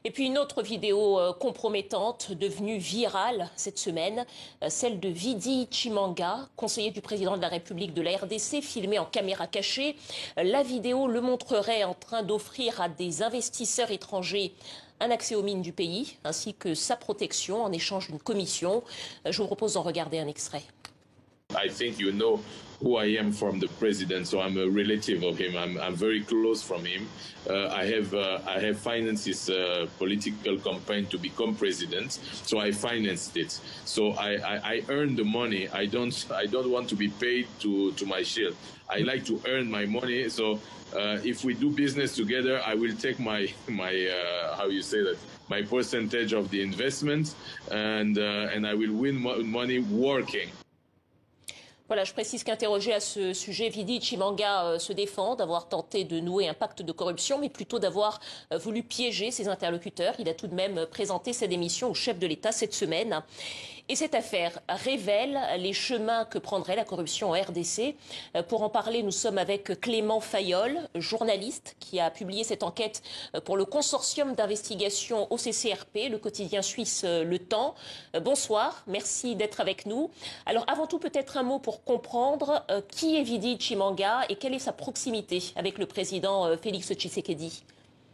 Et puis une autre vidéo compromettante devenue virale cette semaine, celle de Vidi Chimanga, conseiller du président de la République de la RDC, filmée en caméra cachée. La vidéo le montrerait en train d'offrir à des investisseurs étrangers un accès aux mines du pays, ainsi que sa protection en échange d'une commission. Je vous propose d'en regarder un extrait. I think you know who I am from the president, so I'm a relative of him. I'm very close from him. I have financed his political campaign to become president, so I financed it. So I earned the money. I don't want to be paid to my shield. I like to earn my money. So if we do business together, I will take my how you say that, my percentage of the investment, and I will win money working. Voilà, je précise qu'interrogé à ce sujet, Vidi Chimanga se défend d'avoir tenté de nouer un pacte de corruption, mais plutôt d'avoir voulu piéger ses interlocuteurs. Il a tout de même présenté sa démission au chef de l'État cette semaine. Et cette affaire révèle les chemins que prendrait la corruption en RDC. Pour en parler, nous sommes avec Clément Fayolle, journaliste qui a publié cette enquête pour le consortium d'investigation OCCRP, le quotidien suisse Le Temps. Bonsoir, merci d'être avec nous. Alors avant tout, peut-être un mot pour comprendre qui est Vidi Chimanga et quelle est sa proximité avec le président Félix Tshisekedi.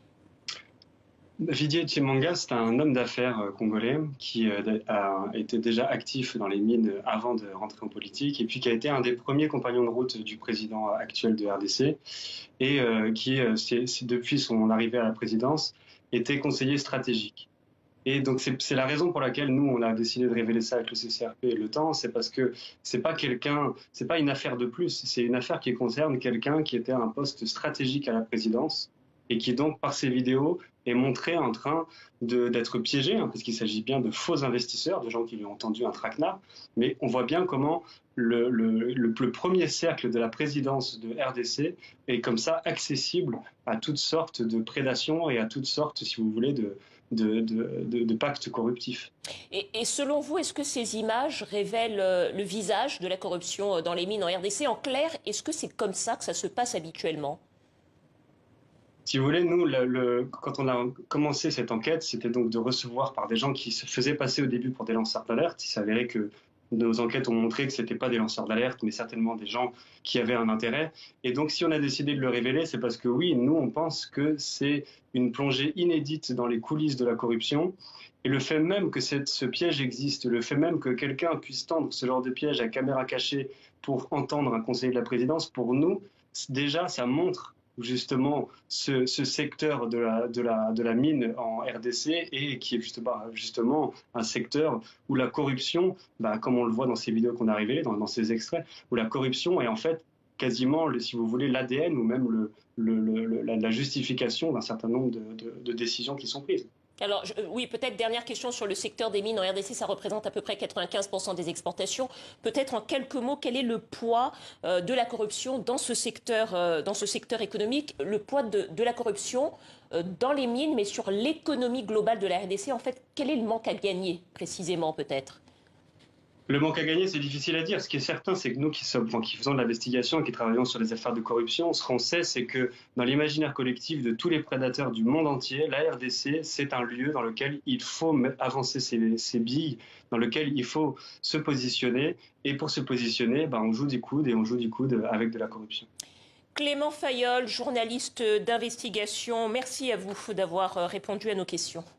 Vidi Chimanga, c'est un homme d'affaires congolais qui a été déjà actif dans les mines avant de rentrer en politique et puis qui a été un des premiers compagnons de route du président actuel de RDC et qui, depuis son arrivée à la présidence, était conseiller stratégique. Et donc c'est la raison pour laquelle nous on a décidé de révéler ça avec le CCRP et le Temps, c'est parce que c'est pas une affaire de plus, c'est une affaire qui concerne quelqu'un qui était à un poste stratégique à la présidence et qui donc par ses vidéos est montré en train d'être piégé, parce qu'il s'agit bien de faux investisseurs, de gens qui lui ont tendu un traquenard, mais on voit bien comment le premier cercle de la présidence de RDC est comme ça accessible à toutes sortes de prédations et à toutes sortes, si vous voulez, de pactes corruptifs. Et selon vous, est-ce que ces images révèlent le visage de la corruption dans les mines en RDC? En clair, est-ce que c'est comme ça que ça se passe habituellement? Si vous voulez, nous, quand on a commencé cette enquête, c'était donc de recevoir par des gens qui se faisaient passer au début pour des lanceurs d'alerte. Il s'avérait que nos enquêtes ont montré que ce n'était pas des lanceurs d'alerte, mais certainement des gens qui avaient un intérêt. Et donc, si on a décidé de le révéler, c'est parce que oui, nous, on pense que c'est une plongée inédite dans les coulisses de la corruption. Et le fait même que ce piège existe, le fait même que quelqu'un puisse tendre ce genre de piège à caméra cachée pour entendre un conseiller de la présidence, pour nous, déjà, ça montre justement ce secteur de la mine en RDC et qui est justement un secteur où la corruption, comme on le voit dans ces vidéos qu'on a révélées, dans ces extraits, où la corruption est en fait quasiment, si vous voulez, l'ADN ou même la justification d'un certain nombre de décisions qui sont prises. Alors, oui, peut-être dernière question sur le secteur des mines en RDC, ça représente à peu près 95% des exportations. Peut-être en quelques mots, quel est le poids de la corruption dans ce secteur économique, le poids de la corruption dans les mines, mais sur l'économie globale de la RDC, en fait, quel est le manque à gagner précisément peut-être? Le manque à gagner, c'est difficile à dire. Ce qui est certain, c'est que nous qui faisons de l'investigation et qui travaillons sur les affaires de corruption, ce qu'on sait, c'est que dans l'imaginaire collectif de tous les prédateurs du monde entier, la RDC, c'est un lieu dans lequel il faut avancer ses billes, dans lequel il faut se positionner. Et pour se positionner, on joue du coude et on joue du coude avec de la corruption. Clément Fayolle, journaliste d'investigation, merci à vous d'avoir répondu à nos questions.